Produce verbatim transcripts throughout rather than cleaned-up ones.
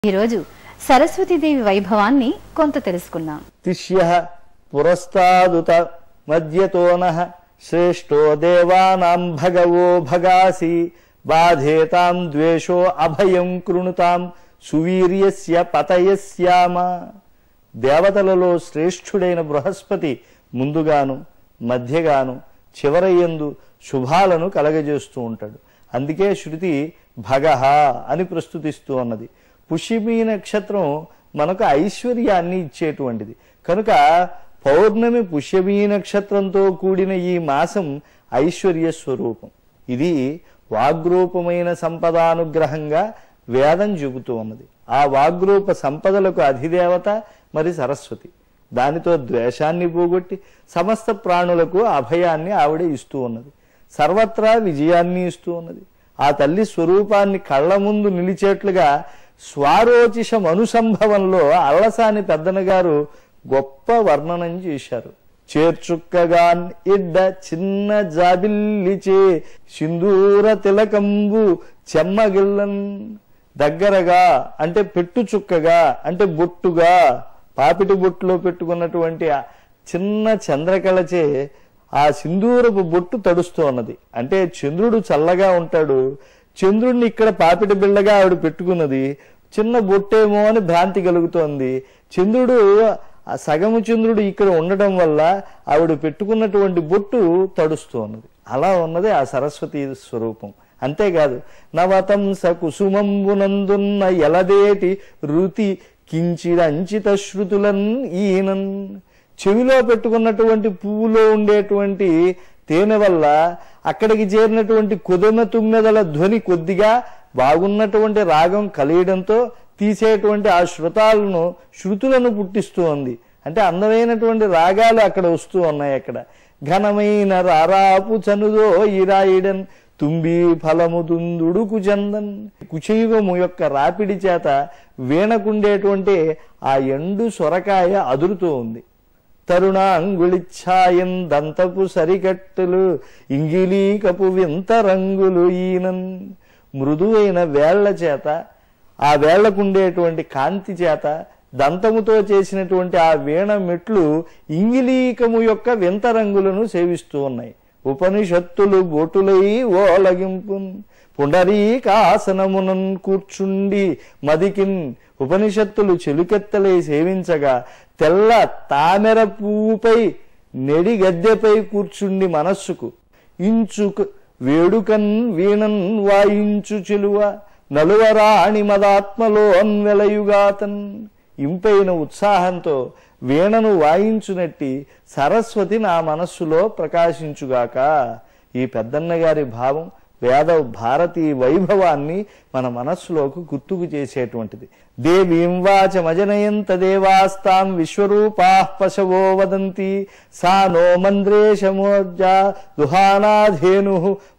ఈ రోజు సరస్వతీదేవి వైభవాన్ని కొంత తెలుసుకున్నాం. తిష్యః పురస్తాదుత మధ్యతోనః శ్రేష్టో దేవానాం భగవో భగాసి బాధేతాం ద్వేషో అభయం కృణుతాం సువీర్యస్య పతయస్యామ. దేవతలలో శ్రేష్ఠుడైన బృహస్పతి ముందుగాను మధ్యగాను చివరయందు శుభాలను కలగజేస్తూ ఉంటాడు. అందుకే శృతి భగః అని ప్రస్తుతిస్తూ ఉన్నది. పుష్యమీ నక్షత్రం మనకు ఐశ్వర్యాన్ని ఇచ్చేటువంటిది కనుక పౌర్ణమి పుష్యమీ నక్షత్రంతో కూడిన ఈ మాసం ఐశ్వర్య స్వరూపం. ఇది వాగ్రూపమైన సంపదానుగ్రహంగా వేదం చెబుతూ ఉన్నది. ఆ వాగ్రూప సంపదలకు అధిదేవత మరి సరస్వతి. దానితో ద్వేషాన్ని పోగొట్టి సమస్త ప్రాణులకు అభయాన్ని ఆవిడ ఇస్తూ ఉన్నది. సర్వత్రా విజయాన్ని ఇస్తూ ఉన్నది. ఆ తల్లి స్వరూపాన్ని కళ్ళ ముందు నిలిచేట్లుగా స్వారోచిషం అనుసంభవంలో అల్లసాని పెద్దన గారు గొప్ప వర్ణనం చేశారు. చేర్చుక్కగాన్ ఇడ్డ చిన్న జాబిల్లిచే సింధూర తిలకంబు చెమ్మగిల్లన్. దగ్గరగా అంటే పెట్టు చుక్కగా అంటే బొట్టుగా పాపిటి బొట్టులో పెట్టుకున్నటువంటి చిన్న చంద్రకళచే ఆ సింధూరపు బొట్టు తడుస్తూ ఉన్నది. అంటే చంద్రుడు చల్లగా ఉంటాడు. చంద్రుడిని ఇక్కడ పాపిటి బిళ్ళగా ఆవిడ పెట్టుకున్నది. చిన్న బొట్టేమో అని భ్రాంతి కలుగుతోంది. చంద్రుడు ఆ సగము చంద్రుడు ఇక్కడ ఉండటం వల్ల ఆవిడ పెట్టుకున్నటువంటి బొట్టు తడుస్తూ ఉన్నది. అలా ఉన్నది ఆ సరస్వతి స్వరూపం. అంతేకాదు నవతంస కుసుమంబునందున్న ఎలదేటి రుతి కించిదంచిత శృతులన్ ఈనన్. చెవిలో పెట్టుకున్నటువంటి పువ్వులో ఉండేటువంటి తేనె వల్ల అక్కడికి చేరినటువంటి కొదమ తుమ్మెదల ధ్వని కొద్దిగా బాగున్నటువంటి రాగం కలియడంతో తీసేటువంటి ఆ శృతాలను శృతులను పుట్టిస్తూ ఉంది. అంటే అందమైనటువంటి రాగాలు అక్కడ వస్తూ ఉన్నాయి. అక్కడ ఘనమైన రారాపు చనుదో ఇరాయిడన్ తుంబి ఫలము దుందుడు కుచందన్. కుచయుగము యొక్క రాపిడి చేత వీణకుండేటువంటి ఆ ఎండు సొరకాయ అదురుతూ ఉంది. తరుణ అంగుళిచ్ఛాయన్ దంతపు సరికట్టులు ఇంగిలీకపు వింత రంగులు ఈనన్. మృదువైన వేళ్ల చేత ఆ వేళ్లకుండేటువంటి కాంతి చేత దంతముతో చేసినటువంటి ఆ వీణ మెట్లు ఇంగిలీకము యొక్క వింత రంగులను సేవిస్తూ ఉన్నాయి. ఉపనిషత్తులు బోటులై ఓలగింపు పుండరీకాసనమునన్ కూర్చుండి మదికిన్. ఉపనిషత్తులు చెలుకెత్తలై సేవించగా తెల్ల తామెర పువ్వుపై నెడి గద్దెపై కూర్చుండి మనస్సుకు ఇంచుకు వేడుకన్ వీణన్ వాయించు చెలువ నలువరాణి మదాత్మలో అన్వెలయుగాతన్. ఇంపైన ఉత్సాహంతో వీణను వాయించునట్టి సరస్వతి నా మనస్సులో ప్రకాశించుగాక. ఈ పెద్దన్న గారి భావం వేద భారతీ వైభవాన్ని మన మనస్సులోకి గుర్తుకు చేసేటువంటిది. దేవీం వాచమజనయంత దేవాస్తాం విశ్వరూపాః పశవో వదంతి సా నో మంద్రేశమోర్జా దుహానాధేను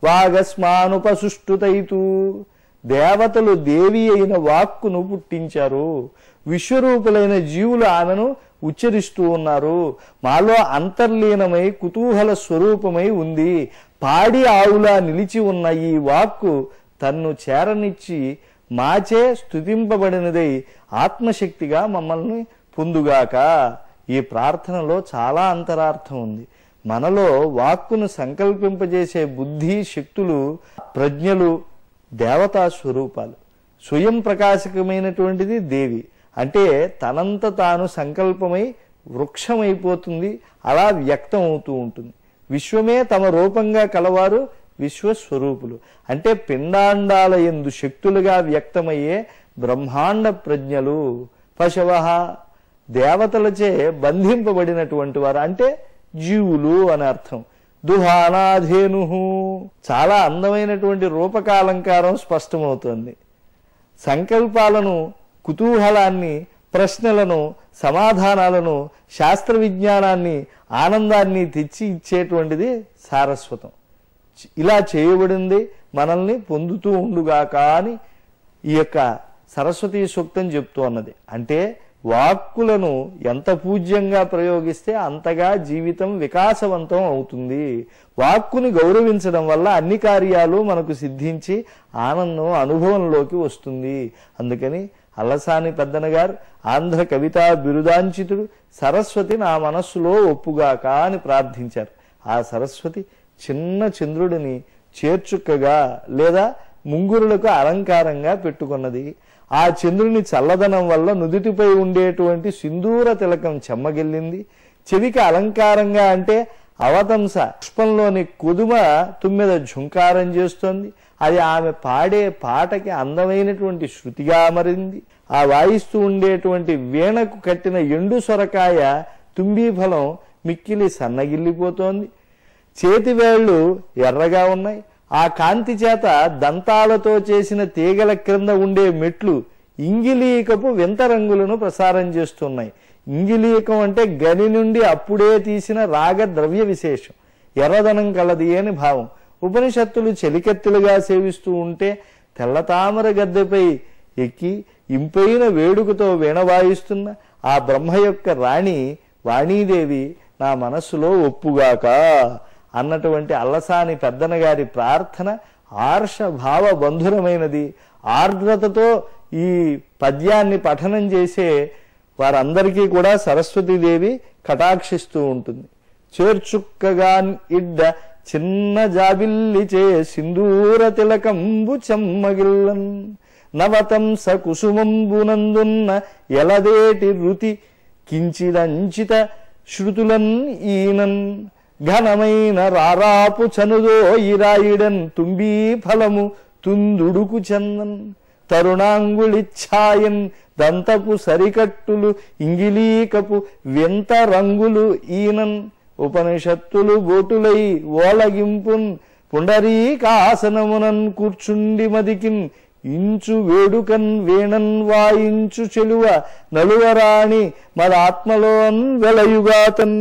వాగస్మానుపసుష్టుతైతు. దేవతలు దేవి అయిన వాక్కును పుట్టించారు. విశ్వరూపులైన జీవులు ఆమెను ఉచ్చరిస్తూ ఉన్నారు. మాలో అంతర్లీనమై కుతూహల స్వరూపమై ఉంది. పాడి ఆవులా నిలిచి ఉన్న ఈ వాక్కు తన్ను చేరనిచ్చి మాచే స్తుతింపబడినదై ఆత్మశక్తిగా మమ్మల్ని పొందుగాక. ఈ ప్రార్థనలో చాలా అంతరార్థం ఉంది. మనలో వాక్కును సంకల్పింపజేసే బుద్ధి శక్తులు ప్రజ్ఞలు దేవతా స్వరూపాలు. స్వయం ప్రకాశకమైనటువంటిది దేవి. అంటే తనంత తాను సంకల్పమై వృక్షమైపోతుంది. అలా వ్యక్తం అవుతూ ఉంటుంది. విశ్వమే తమ రూపంగా కలవారు విశ్వస్వరూపులు. అంటే పిండాండాల యందు శక్తులుగా వ్యక్తమయ్యే బ్రహ్మాండ ప్రజ్ఞలు. పశవ దేవతలచే బంధింపబడినటువంటి వారు అంటే జీవులు అని అర్థం. దుహానాధేను చాలా అందమైనటువంటి రూపకాలంకారం స్పష్టమవుతోంది. సంకల్పాలను కుతూహలాన్ని ప్రశ్నలను సమాధానాలను శాస్త్ర విజ్ఞానాన్ని ఆనందాన్ని తెచ్చి ఇచ్చేటువంటిది సారస్వతం. ఇలా చేయబడింది మనల్ని పొందుతూ ఉండుగాక అని ఈ యొక్క సరస్వతీ సూక్తం చెప్తూ అన్నది. అంటే వాక్కులను ఎంత పూజ్యంగా ప్రయోగిస్తే అంతగా జీవితం వికాసవంతం అవుతుంది. వాక్కుని గౌరవించడం వల్ల అన్ని కార్యాలు మనకు సిద్ధించి ఆనందం అనుభవంలోకి వస్తుంది. అందుకని అల్లసాని పెద్దన గారు ఆంధ్ర కవితా బిరుదాంచితుడు సరస్వతి నా మనస్సులో ఒప్పుగాక అని ప్రార్థించారు. ఆ సరస్వతి చిన్న చంద్రుడిని చేర్చుక్కగా లేదా ముంగురులకు అలంకారంగా పెట్టుకున్నది. ఆ చంద్రుని చల్లదనం వల్ల నుదుటిపై ఉండేటువంటి సింధూర తిలకం చెమ్మగిల్లింది. చెవికి అలంకారంగా అంటే అవతంస పుష్పంలోని కుదుమ తుమ్మెద ఝుంకారం చేస్తోంది. అది ఆమె పాడే పాటకి అందమైనటువంటి శృతిగా మరింది. ఆ వాయిస్తూ ఉండేటువంటి వీణకు కట్టిన ఎండు సొరకాయ తుంబీ ఫలం మిక్కిలి సన్నగిల్లిపోతోంది. చేతివేళ్లు ఎర్రగా ఉన్నాయి. ఆ కాంతి చేత దంతాలతో చేసిన తీగల క్రింద ఉండే మెట్లు ఇంగిలీకపు వింత రంగులను ప్రసారం చేస్తున్నాయి. ఇంగిలీకం అంటే గని నుండి అప్పుడే తీసిన రాగ ద్రవ్య విశేషం, ఎర్రదనం కలది అని భావం. ఉపనిషత్తులు చెలికత్తెలుగా సేవిస్తూ ఉంటే తెల్లతామర గద్దెపై ఎక్కి ఇంపైన వేడుకతో వీణవాయిస్తున్న ఆ బ్రహ్మ యొక్క రాణి వాణీదేవి నా మనస్సులో ఒప్పుగాక అన్నటువంటి అల్లసాని పెద్దన గారి ప్రార్థన ఆర్ష భావ బంధురమైనది. ఆర్ద్రతతో ఈ పద్యాన్ని పఠనం చేసే వారందరికీ కూడా సరస్వతీదేవి కటాక్షిస్తూ ఉంటుంది. చేర్చుక్కగాన్ ఇడ్డ చిన్న జాబిల్లిచే సింధూర తిలకంబు చెమ్మగిల్లన్ నవతంస కుసుమంబునందున్న ఎలదేటి రుతి కించిదంచిత శృతులన్ ఈనన్ ఘనమైన రారాపు చనుదో ఇరాయిడన్ తుంబీ ఫలము తుందుడుకు చందన్ తరుణాంగుళిఛాయన్ దంతపు సరికట్టులు ఇంగిలీకపు వింత రంగులు ఈనన్ ఉపనిషత్తులు బోటులై ఓలగింపున్ పుండరీకాసనమునన్ కూర్చుండి మదికిన్ ఇంచు వేడుకన్ వీణన్ వాయించు చెలువ నలువరాణి మదాత్మలోన్ వెలయుగాతన్